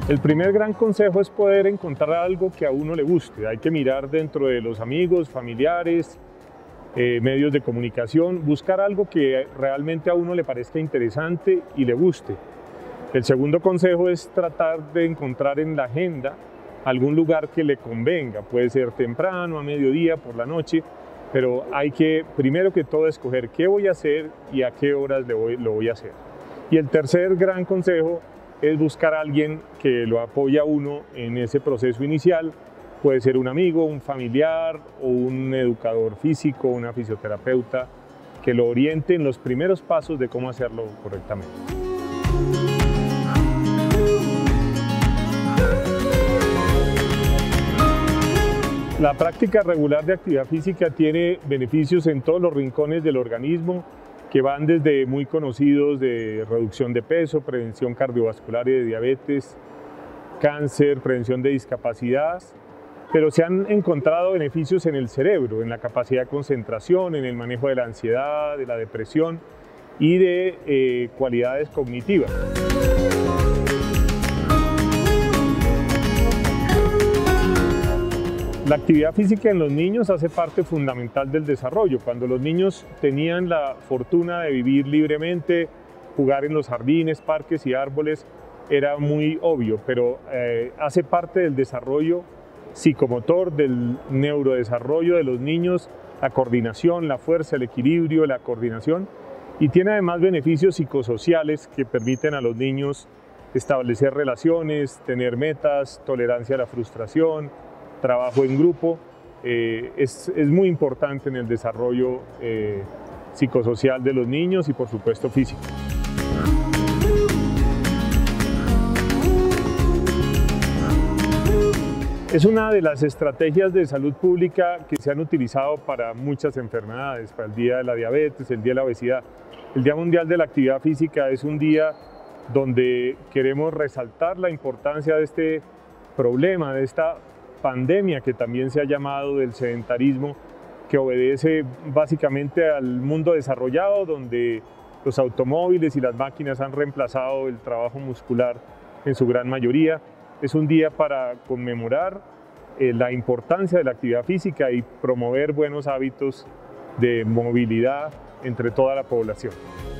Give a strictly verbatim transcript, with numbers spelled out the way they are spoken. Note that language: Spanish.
El primer gran consejo es poder encontrar algo que a uno le guste. Hay que mirar dentro de los amigos, familiares, eh, medios de comunicación, buscar algo que realmente a uno le parezca interesante y le guste. El segundo consejo es tratar de encontrar en la agenda algún lugar que le convenga. Puede ser temprano, a mediodía, por la noche, pero hay que, primero que todo, escoger qué voy a hacer y a qué horas le voy, lo voy a hacer. Y el tercer gran consejo es buscar a alguien que lo apoye a uno en ese proceso inicial. Puede ser un amigo, un familiar o un educador físico, una fisioterapeuta, que lo oriente en los primeros pasos de cómo hacerlo correctamente. La práctica regular de actividad física tiene beneficios en todos los rincones del organismo, que van desde muy conocidos de reducción de peso, prevención cardiovascular y de diabetes, cáncer, prevención de discapacidad, pero se han encontrado beneficios en el cerebro, en la capacidad de concentración, en el manejo de la ansiedad, de la depresión y de eh, cualidades cognitivas. La actividad física en los niños hace parte fundamental del desarrollo. Cuando los niños tenían la fortuna de vivir libremente, jugar en los jardines, parques y árboles, era muy obvio, pero eh, hace parte del desarrollo psicomotor, del neurodesarrollo de los niños, la coordinación, la fuerza, el equilibrio, la coordinación, y tiene además beneficios psicosociales que permiten a los niños establecer relaciones, tener metas, tolerancia a la frustración, trabajo en grupo. eh, es, es muy importante en el desarrollo eh, psicosocial de los niños y por supuesto físico. Es una de las estrategias de salud pública que se han utilizado para muchas enfermedades, para el Día de la Diabetes, el Día de la Obesidad. El Día Mundial de la Actividad Física es un día donde queremos resaltar la importancia de este problema, de esta pandemia que también se ha llamado del sedentarismo, que obedece básicamente al mundo desarrollado, donde los automóviles y las máquinas han reemplazado el trabajo muscular en su gran mayoría. Es un día para conmemorar eh, la importancia de la actividad física y promover buenos hábitos de movilidad entre toda la población.